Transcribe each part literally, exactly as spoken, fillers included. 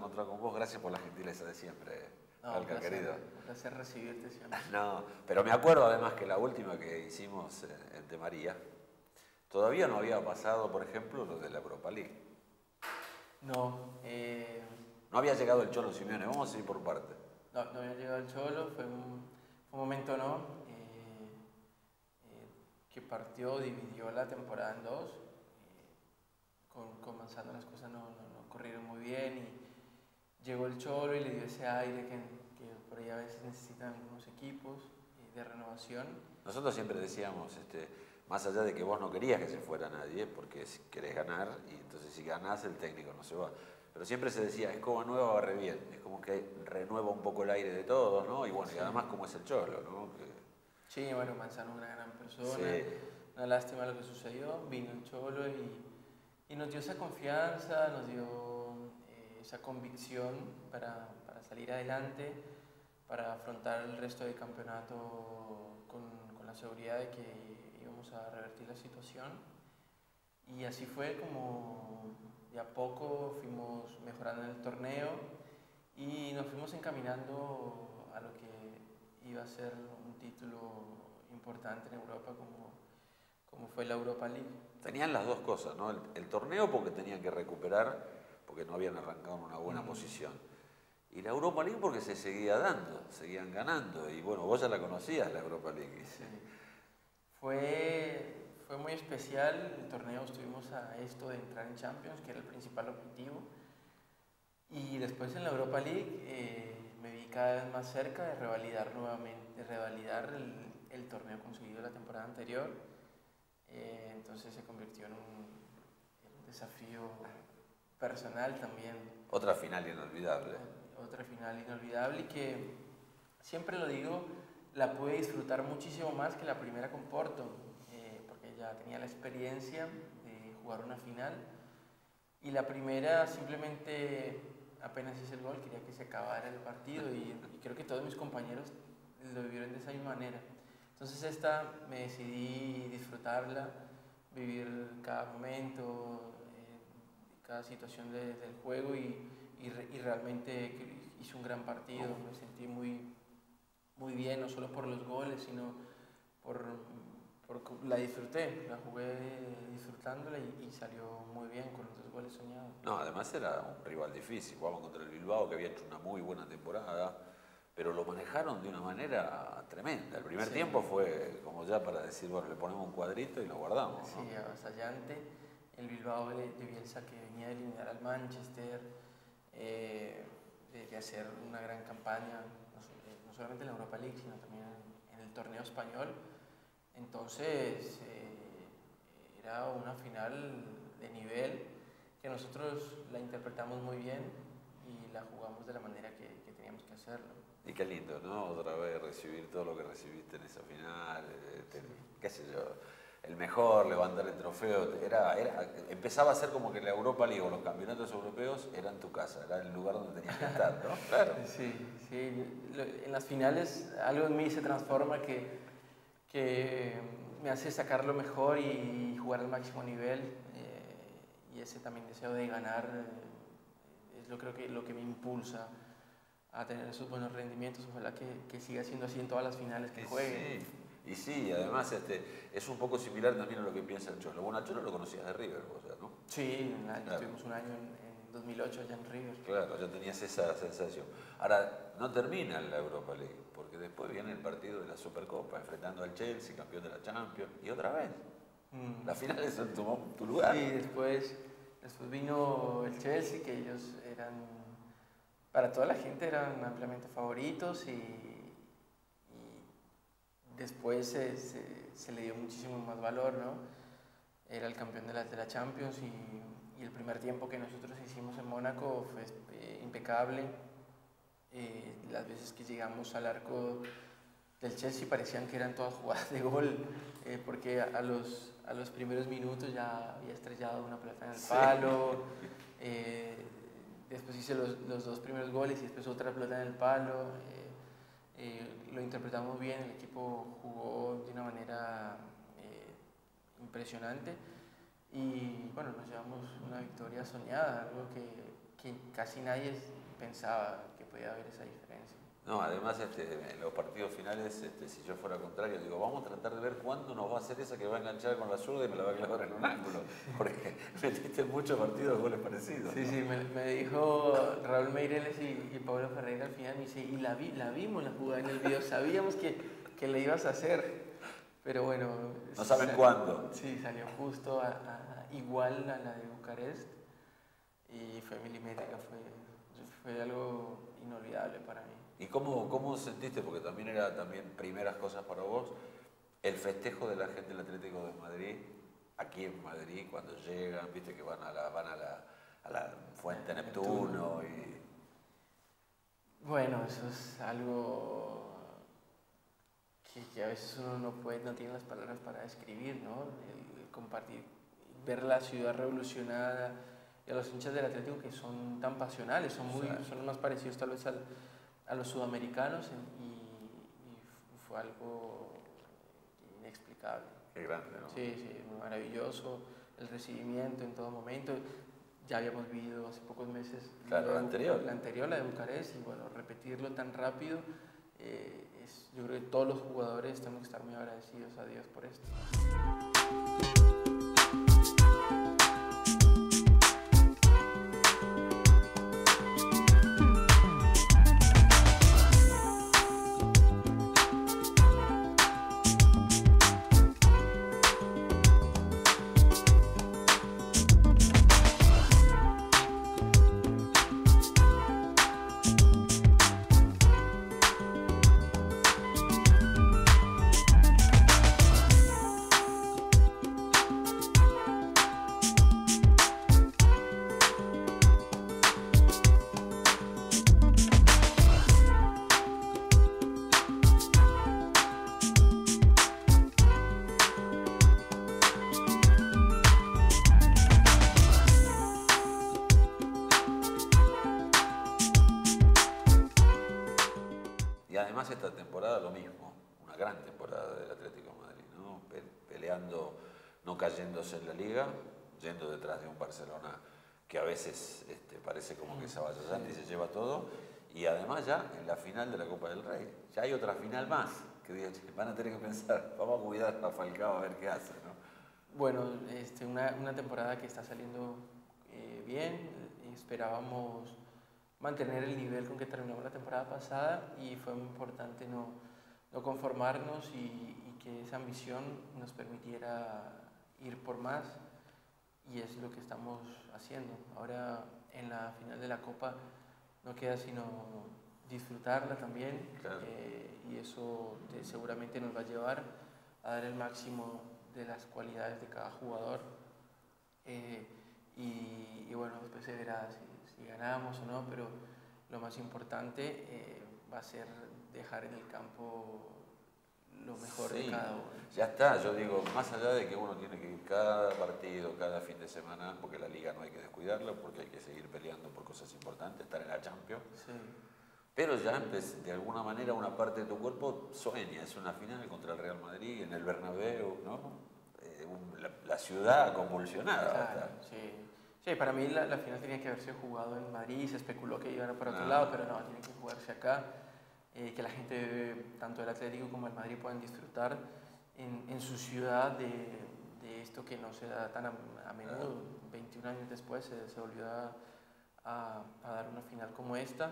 encontrar con vos. Gracias por la gentileza de siempre, No, Alca, un placer, querido. un placer recibirte siempre. No, pero me acuerdo además que la última que hicimos en De María, todavía no había pasado, por ejemplo, lo de la Europa League. No, eh, No había llegado el Cholo Simeone, vamos a ir por parte. no, no había llegado el Cholo, fue un, fue un momento, ¿no? Eh, eh, que partió, dividió la temporada en dos. eh, con, con Manzano las cosas no, no, no corrieron muy bien y llegó el Cholo y le dio ese aire que, que por ahí a veces necesitan algunos equipos eh, de renovación. Nosotros siempre decíamos, este, más allá de que vos no querías que se fuera nadie, porque si querés ganar, y entonces si ganás el técnico no se va. Pero siempre se decía, es como nueva, barre bien, es como que renueva un poco el aire de todos, ¿no? Y bueno, Sí. y además como es el Cholo, ¿no? Que... Sí, bueno, Manzano una gran persona, Sí. una lástima lo que sucedió, vino el Cholo y, y nos dio esa confianza, nos dio eh, esa convicción para, para salir adelante, para afrontar el resto del campeonato con, con la seguridad de que íbamos a revertir la situación. Y así fue como de a poco fuimos mejorando en el torneo y nos fuimos encaminando a lo que iba a ser un título importante en Europa como, como fue la Europa League. Tenían las dos cosas, ¿no? El, el torneo porque tenían que recuperar, porque no habían arrancado en una buena mm. posición. Y la Europa League porque se seguía dando, seguían ganando. Y bueno, vos ya la conocías, la Europa League. Sí. Fue, fue muy especial. El torneo estuvimos a esto de entrar en Champions, que era el principal objetivo. Y después en la Europa League eh, me vi cada vez más cerca de revalidar nuevamente, de revalidar el, el torneo conseguido la temporada anterior. Eh, entonces se convirtió en un, en un desafío personal también. Otra final inolvidable. Otra final inolvidable y que, siempre lo digo, la pude disfrutar muchísimo más que la primera con Porto, eh, porque ya tenía la experiencia de jugar una final. Y la primera simplemente, apenas hice el gol, quería que se acabara el partido y, y creo que todos mis compañeros lo vivieron de esa misma manera. Entonces esta me decidí disfrutarla, vivir cada momento, eh, cada situación de, del juego y, y, re, y realmente hice un gran partido, me sentí muy, muy bien, no solo por los goles, sino por, por la disfruté, la jugué disfrutándola y, y salió muy bien con los dos goles soñados. No, además era un rival difícil, jugamos contra el Bilbao que había hecho una muy buena temporada, pero lo manejaron de una manera tremenda. El primer sí. tiempo fue como ya para decir, bueno, le ponemos un cuadrito y lo guardamos, ¿no? Sí, avasallante. El Bilbao de, de Bielsa que venía de eliminar al Manchester, eh, de, de hacer una gran campaña, no, no solamente en la Europa League, sino también en, en el torneo español. Entonces, eh, era una final de nivel que nosotros la interpretamos muy bien y la jugamos de la manera que, que teníamos que hacerlo. Y qué lindo, ¿no? Otra vez recibir todo lo que recibiste en esa final, este, sí. qué sé yo, el mejor, levantar el trofeo, era, era, empezaba a ser como que la Europa League o los campeonatos europeos eran tu casa, era el lugar donde tenías que estar, ¿no? Claro. Sí, sí, en las finales algo en mí se transforma que, que me hace sacar lo mejor y jugar al máximo nivel, eh, y ese también deseo de ganar eh, es lo, creo que, lo que me impulsa a tener esos buenos rendimientos. Ojalá que, que siga siendo así en todas las finales que juegue. Sí, y sí, además este, es un poco similar también a lo que piensa el Cholo. Bueno, el Cholo lo conocías de River, o sea, ¿no? Sí, un año, claro. Estuvimos un año en, en dos mil ocho allá en River. Claro, ya tenías esa sensación. Ahora, no termina la Europa League, porque después viene el partido de la Supercopa, enfrentando al Chelsea, campeón de la Champions, y otra vez. Mm. Las finales son tu, tu lugar. Sí, después, después vino el Chelsea, que ellos eran... Para toda la gente eran ampliamente favoritos y, y después se, se, se le dio muchísimo más valor, ¿no? Era el campeón de la, de la Champions y, y el primer tiempo que nosotros hicimos en Mónaco fue eh, impecable. Eh, las veces que llegamos al arco del Chelsea parecían que eran todas jugadas de gol, eh, porque a, a, los, a los primeros minutos ya había estrellado una pelota en el palo. Sí. Eh, Después hice los, los dos primeros goles y después otra pelota en el palo. Eh, eh, lo interpretamos bien, el equipo jugó de una manera eh, impresionante y bueno, nos llevamos una victoria soñada, algo que, que casi nadie pensaba que podía haber esa diferencia. No, además este, en los partidos finales, este, si yo fuera contrario, digo, vamos a tratar de ver cuándo nos va a hacer esa que va a enganchar con la zurda y me la va a clavar en un ángulo, porque metiste en muchos partidos goles parecidos. Sí, ¿no? sí, me, me dijo Raúl Meireles y, y Pablo Ferreira al final, me dice, y la, vi, la vimos la jugada en el video, sabíamos que, que le ibas a hacer, pero bueno... No saben salió, cuándo. Sí, salió justo a, a, igual a la de Bucarest y fue milimétrica, fue, fue algo inolvidable para mí. ¿Y cómo, cómo sentiste? Porque también era también primeras cosas para vos, el festejo de la gente del Atlético de Madrid, aquí en Madrid, cuando llegan, viste que van a la, van a la, a la Fuente Neptuno. Y... Bueno, eso es algo que, que a veces uno no puede, no tiene las palabras para describir, ¿no? El, el compartir, ver la ciudad revolucionada y a los hinchas del Atlético que son tan pasionales, son, muy, sí. son más parecidos tal vez al... a los sudamericanos y, y fue algo inexplicable. Qué grande, ¿no? Sí, sí, muy maravilloso, el recibimiento en todo momento. Ya habíamos vivido hace pocos meses claro, la, la anterior. La anterior, la de Bucarest, y bueno, repetirlo tan rápido, eh, es, yo creo que todos los jugadores tenemos que estar muy agradecidos a Dios por esto. Además esta temporada lo mismo, una gran temporada del Atlético de Madrid, ¿no? Pe peleando, no cayéndose en la Liga, yendo detrás de un Barcelona que a veces este, parece como que se vaya y se lleva todo, y además ya en la final de la Copa del Rey, ya hay otra final más, que van a tener que pensar, vamos a cuidar a Falcao a ver qué hace, ¿no? Bueno, este, una, una temporada que está saliendo eh, bien, esperábamos mantener el nivel con que terminamos la temporada pasada y fue muy importante no, no conformarnos y, y que esa ambición nos permitiera ir por más, y es lo que estamos haciendo. Ahora en la final de la Copa no queda sino disfrutarla también, claro. eh, y eso te, seguramente nos va a llevar a dar el máximo de las cualidades de cada jugador, eh, y, y bueno, después se verá si si ganamos o no, pero lo más importante eh, va a ser dejar en el campo lo mejor sí, de cada uno. Ya está, yo digo, más allá de que uno tiene que ir cada partido, cada fin de semana, porque la Liga no hay que descuidarla, porque hay que seguir peleando por cosas importantes, estar en la Champions, sí. Pero ya de alguna manera una parte de tu cuerpo sueña, es una final contra el Real Madrid en el Bernabéu, ¿no? Eh, un, la, la ciudad convulsionada. Claro, sí. Sí, para mí la, la final tenía que haberse jugado en Madrid, se especuló que iban para otro no. lado, pero no, tiene que jugarse acá, eh, que la gente, tanto el Atlético como el Madrid, puedan disfrutar en, en su ciudad de, de esto que no se da tan a, a menudo. veintiún años después se, se volvió a, a, a dar una final como esta,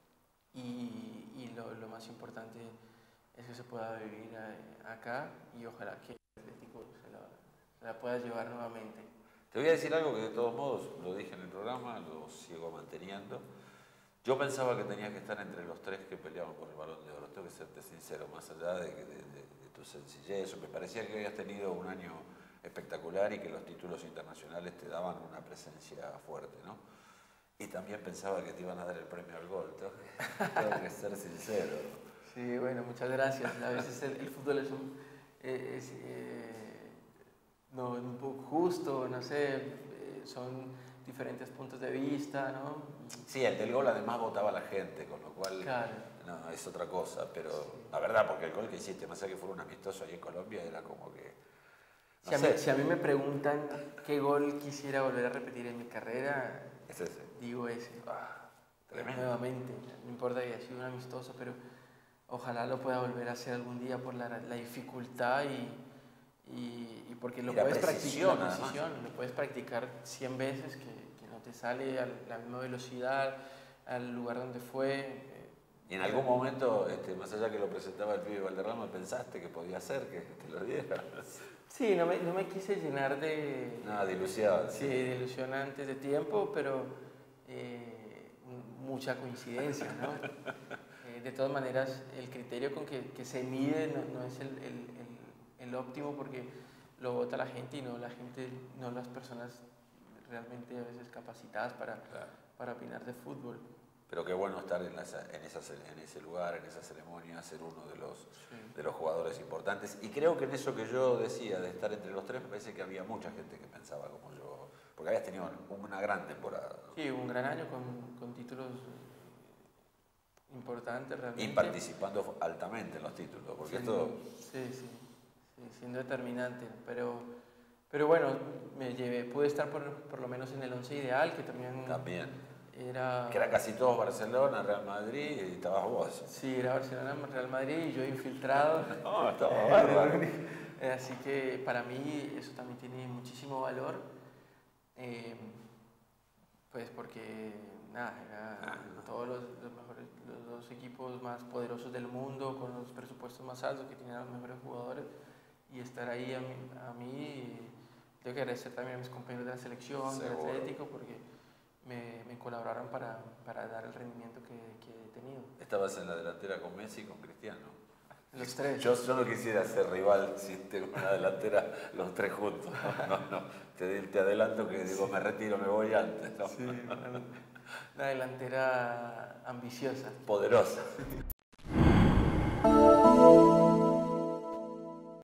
y, y lo, lo más importante es que se pueda vivir a, acá, y ojalá que el Atlético se la, se la pueda llevar nuevamente. Te voy a decir algo que de todos modos, lo dije en el programa, lo sigo manteniendo. Yo pensaba que tenías que estar entre los tres que peleaban por el Balón de Oro. Tengo que serte sincero, más allá de, de, de, de tu sencillez. Me parecía que habías tenido un año espectacular y que los títulos internacionales te daban una presencia fuerte, ¿no? Y también pensaba que te iban a dar el premio al gol. Tengo que, tengo que ser sincero. Sí, bueno, muchas gracias. A veces el, el fútbol es un... Eh, es, eh, no, un poco justo, no sé, eh, son diferentes puntos de vista, ¿no? Sí, el del gol además votaba la gente, con lo cual claro. No, es otra cosa, pero sí. La verdad, porque el gol que hiciste, más allá que fuera un amistoso ahí en Colombia, era como que... No si, a sé. mí, si a mí me preguntan qué gol quisiera volver a repetir en mi carrera, es ese. digo ese. Ah, tremendo. Nuevamente, no importa que haya sido un amistoso, pero ojalá lo pueda volver a hacer algún día por la, la dificultad y, y, y porque lo y la puedes precisión, practicar, la además. precisión, lo puedes practicar cien veces que, que no te sale a la misma velocidad, al lugar donde fue. Y en algún momento, este, más allá que lo presentaba el pibe Valderrama, ¿pensaste que podía ser que te lo diera? Sí, no me, no me quise llenar de... Nada, de ilusión. Sí, de ilusión antes de tiempo, pero eh, mucha coincidencia, ¿no? eh, de todas maneras, el criterio con que, que se mide no, no es el, el, el, el óptimo porque lo vota la gente y no la gente, no las personas realmente a veces capacitadas para, Claro. para opinar de fútbol. Pero qué bueno estar en, esa, en, esa, en ese lugar, en esa ceremonia, ser uno de los, Sí. de los jugadores importantes. Y creo que en eso que yo decía, de estar entre los tres, me parece que había mucha gente que pensaba como yo, porque habías tenido una gran temporada, ¿no? Sí, un gran año con, con títulos importantes realmente. Y participando altamente en los títulos, porque Siendo- esto... Sí, sí, sí, siendo determinante. Pero, pero bueno, me llevé, pude estar por, por lo menos en el once ideal, que también, También. era... Que era casi todos Barcelona, Real Madrid y estabas vos. Sí, era Barcelona, Real Madrid y yo infiltrado. No, estaba bárbaro. Eh, Así que para mí eso también tiene muchísimo valor, eh, pues porque nada, era todos los, los mejores, los dos equipos más poderosos del mundo, con los presupuestos más altos, que tenían los mejores jugadores, y estar ahí a mí, a mí tengo que agradecer también a mis compañeros de la selección, del Seguro. Atlético, porque me, me colaboraron para, para dar el rendimiento que, que he tenido. Estabas en la delantera con Messi y con Cristiano. Los tres. Yo, yo no quisiera ser rival si tengo una delantera los tres juntos. No, no, no. Te, te adelanto que digo, me retiro, me voy antes. ¿No? Sí, una, una delantera ambiciosa. Poderosa.